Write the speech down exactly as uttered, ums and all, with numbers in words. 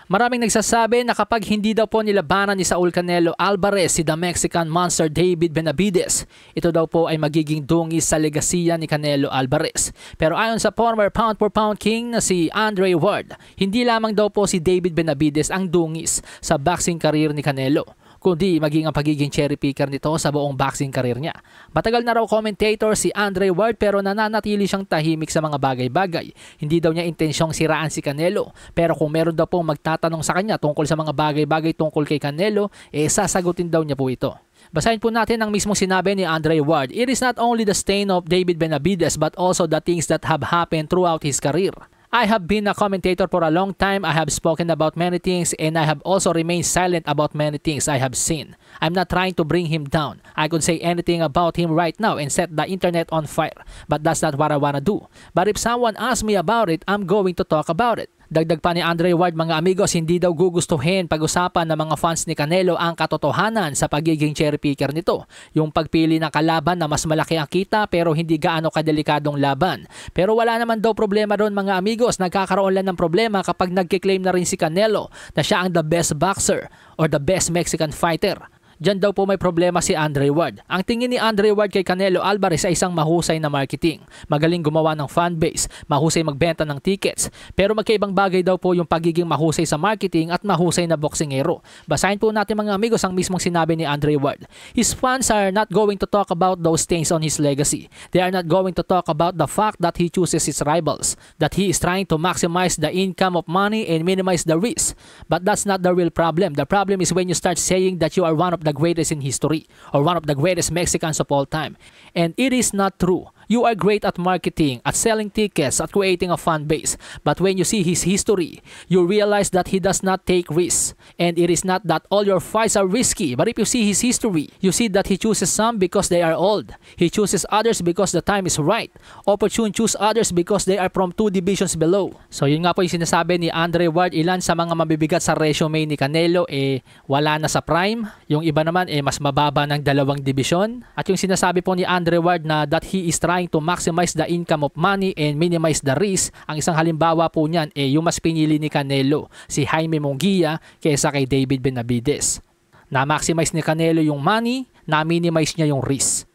Maraming nagsasabi na kapag hindi daw po nilabanan ni Saul Canelo Alvarez si the Mexican monster David Benavidez, ito daw po ay magiging dungis sa legasiya ni Canelo Alvarez. Pero ayon sa former pound for pound king na si Andre Ward, hindi lamang daw po si David Benavidez ang dungis sa boxing career ni Canelo, kundi maging ang pagiging cherry picker nito sa buong boxing career niya. Matagal na raw commentator si Andre Ward pero nananatili siyang tahimik sa mga bagay-bagay. Hindi daw niya intensyong siraan si Canelo, pero kung meron daw pong magtatanong sa kanya tungkol sa mga bagay-bagay tungkol kay Canelo, eh sasagutin daw niya po ito. Basahin po natin ang mismong sinabi ni Andre Ward. It is not only the stain of David Benavidez but also the things that have happened throughout his career. I have been a commentator for a long time. I have spoken about many things and I have also remained silent about many things I have seen. I'm not trying to bring him down. I could say anything about him right now and set the internet on fire. But that's not what I wanna do. But if someone asks me about it, I'm going to talk about it. Dagdag pa ni Andre Ward, mga amigos, hindi daw gugustuhin pag-usapan ng mga fans ni Canelo ang katotohanan sa pagiging cherry picker nito. Yung pagpili ng kalaban na mas malaki ang kita pero hindi gaano kadelikadong laban. Pero wala naman daw problema doon, mga amigos. Nagkakaroon lang ng problema kapag nagkiklaim na rin si Canelo na siya ang the best boxer or the best Mexican fighter. Diyan daw po may problema si Andre Ward. Ang tingin ni Andre Ward kay Canelo Alvarez ay isang mahusay na marketing. Magaling gumawa ng fanbase, mahusay magbenta ng tickets. Pero magkaibang bagay daw po yung pagiging mahusay sa marketing at mahusay na boksingero. Basahin po natin, mga amigos, ang mismong sinabi ni Andre Ward. His fans are not going to talk about those things on his legacy. They are not going to talk about the fact that he chooses his rivals, that he is trying to maximize the income of money and minimize the risk. But that's not the real problem. The problem is when you start saying that you are one of the greatest in history or one of the greatest Mexicans of all time. And it is not true. You are great at marketing, at selling tickets, at creating a fan base. But when you see his history, you realize that he does not take risks. And it is not that all your fights are risky. But if you see his history, you see that he chooses some because they are old. He chooses others because the time is right. Opportune choose others because they are from two divisions below. So yun nga po yung sinasabi ni Andre Ward. Ilan sa mga mabibigat sa resume ni Canelo eh wala na sa prime. Yung iba naman eh mas mababa ng dalawang division. At yung sinasabi po ni Andre Ward na that he is trying to maximize the income of money and minimize the risk. Ang isang halimbawa po niyan eh yung mas pinili ni Canelo, si Jaime Munguia kaysa kay David Benavidez. Na-maximize ni Canelo yung money, na-minimize niya yung risk.